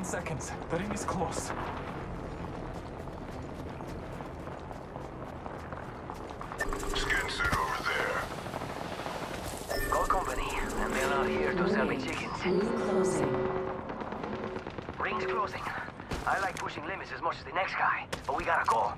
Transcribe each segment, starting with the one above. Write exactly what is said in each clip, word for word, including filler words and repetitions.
seconds. The ring is close. Skin suit over there. Call company, and they're not here to sell me chickens. Ring closing. Ring's closing. I like pushing limits as much as the next guy, but we gotta go.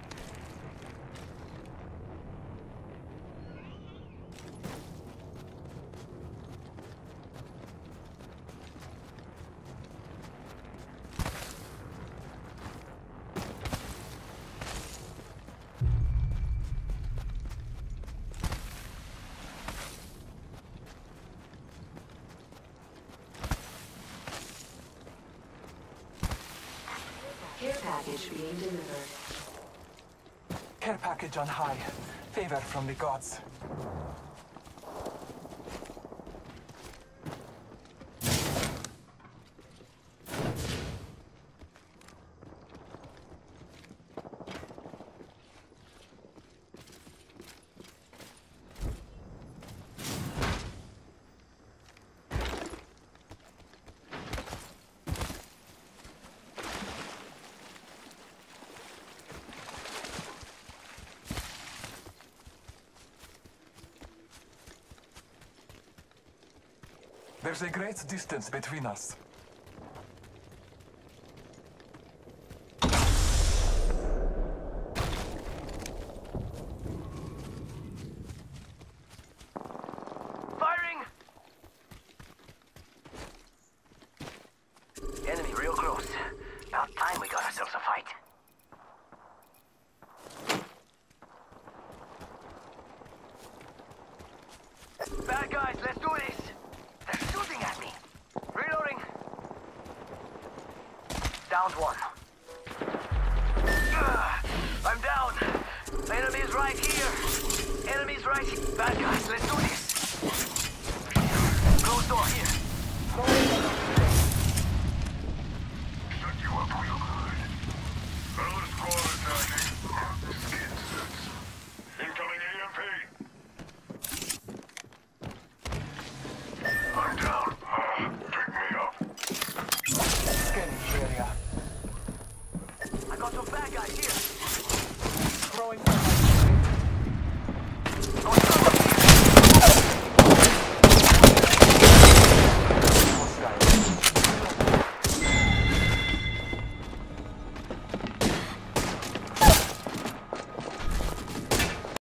Care package being delivered. Care package on high. Favor from the gods. There's a great distance between us. Firing! Enemy real close. About time we got ourselves a fight. Bad guys, let's do this! They're shooting at me! Reloading! Downed one. Ugh, I'm down! Enemies right here! Enemies right here! Bad guys, let's do this!